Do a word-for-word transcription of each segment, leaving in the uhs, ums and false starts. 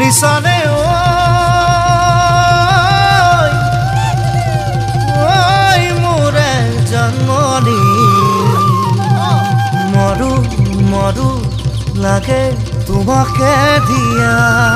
শুনিছানে ঐ ঐ মোৰে জন্মনি মৰু মৰু লাগে তোমাকে দিয়া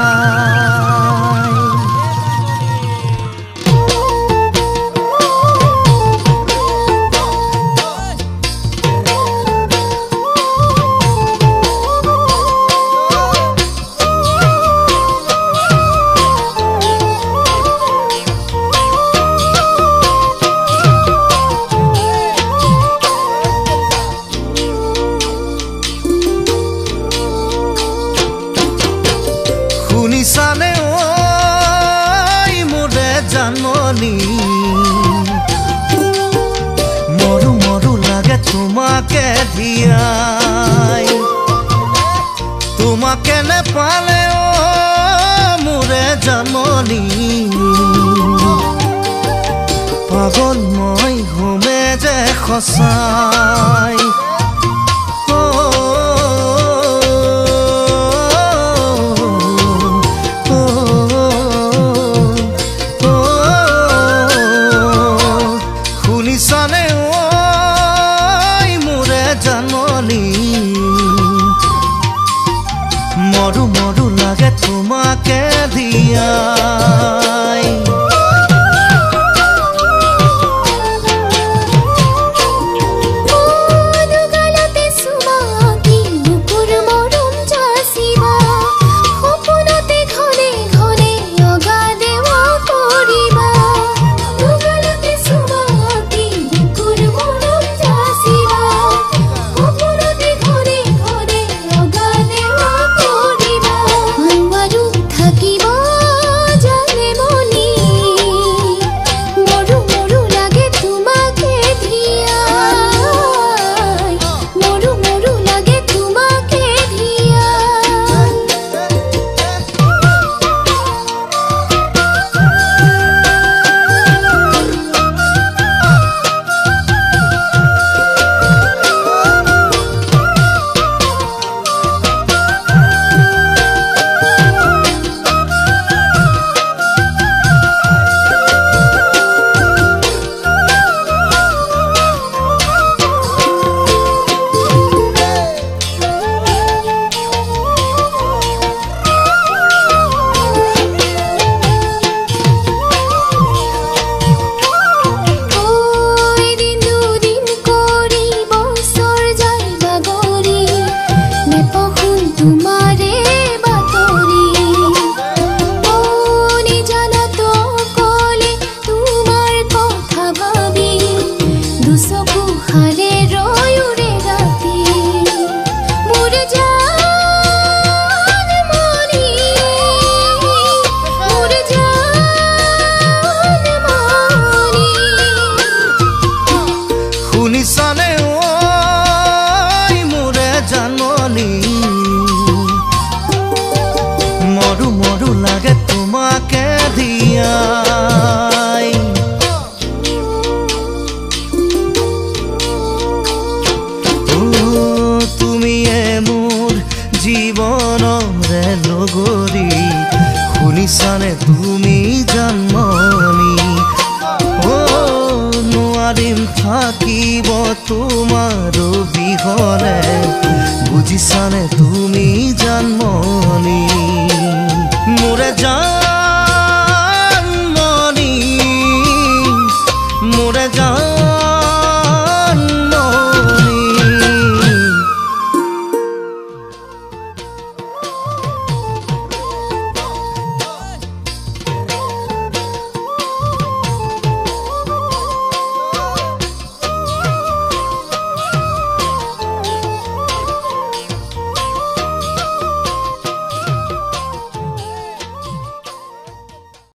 শুনিছানে ঐ মোৰে জন্মনি মৰু মৰু লাগে তোমাকে দিয়াই তোমাকে নেপালে ও মোৰে জন্মনি পাগল মই হোমে যে সঁচাই শুনিছানে ঐ মোৰে জন্মনি মৰু মৰু লাগে তোমাকে দিয়াই শুনিছানে ঐ মোৰে জন্মনি মৰু মৰু লাগে তোমাকে দিয়াই তুমিয়ে মোৰ জীৱনৰে লগৰী শুনিছানে তুমি জন্মনি নোৱাৰিম থাকিব তোমাৰ বিহনে বুজিছানে তুমি জন্মনি